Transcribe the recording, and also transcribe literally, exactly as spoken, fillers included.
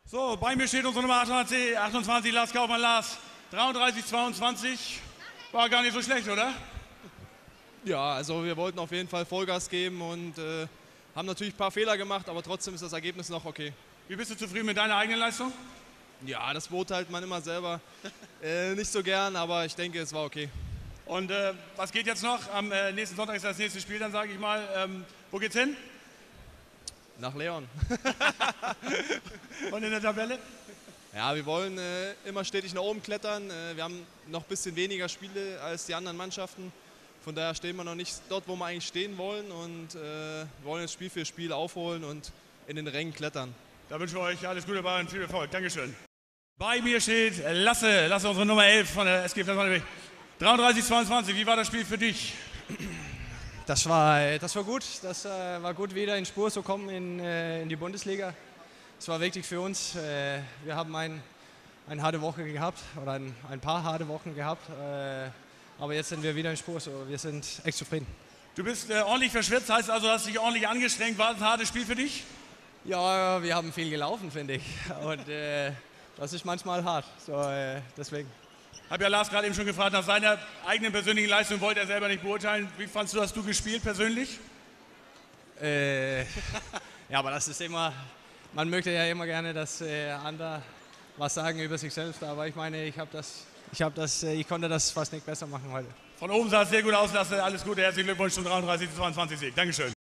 So, bei mir steht unsere Nummer achtundzwanzig, Lars Kaufmann. Lars, dreiunddreißig zweiundzwanzig, war gar nicht so schlecht, oder? Ja, also wir wollten auf jeden Fall Vollgas geben und äh, haben natürlich ein paar Fehler gemacht, aber trotzdem ist das Ergebnis noch okay. Wie bist du zufrieden mit deiner eigenen Leistung? Ja, das beurteilt man immer selber äh, nicht so gern, aber ich denke, es war okay. Und äh, was geht jetzt noch? Am äh, nächsten Sonntag ist das nächste Spiel, dann sage ich mal. Ähm, wo geht's hin? Nach Leon. Und in der Tabelle? Ja, wir wollen äh, immer stetig nach oben klettern. Äh, wir haben noch ein bisschen weniger Spiele als die anderen Mannschaften. Von daher stehen wir noch nicht dort, wo wir eigentlich stehen wollen und äh, wollen jetzt Spiel für Spiel aufholen und in den Rängen klettern. Da wünschen wir euch alles Gute bei und viel Erfolg. Dankeschön. Bei mir steht Lasse, Lasse unsere Nummer elf von der S G dreiunddreißig zweiundzwanzig. Wie war das Spiel für dich? Das war, das war gut. Das äh, war gut, wieder in Spur zu kommen in, äh, in die Bundesliga. Es war wichtig für uns. Äh, wir haben ein, eine harte Woche gehabt oder ein, ein paar harte Wochen gehabt. Äh, aber jetzt sind wir wieder in Spur. So, wir sind echt zufrieden. Du bist äh, ordentlich verschwitzt, heißt also, hast dich ordentlich angestrengt. War das ein hartes Spiel für dich? Ja, wir haben viel gelaufen, finde ich. Und äh, das ist manchmal hart. So, äh, deswegen. Ich habe ja Lars gerade eben schon gefragt, nach seiner eigenen persönlichen Leistung wollte er selber nicht beurteilen. Wie fandst du, hast du gespielt persönlich? Äh, ja, aber das ist immer, man möchte ja immer gerne, dass äh, andere was sagen über sich selbst. Aber ich meine, ich habe das, ich habe das, äh, ich konnte das fast nicht besser machen heute. Von oben sah es sehr gut aus, Lasse. Alles Gute, herzlichen Glückwunsch zum dreiunddreißig zweiundzwanzig Sieg. Dankeschön.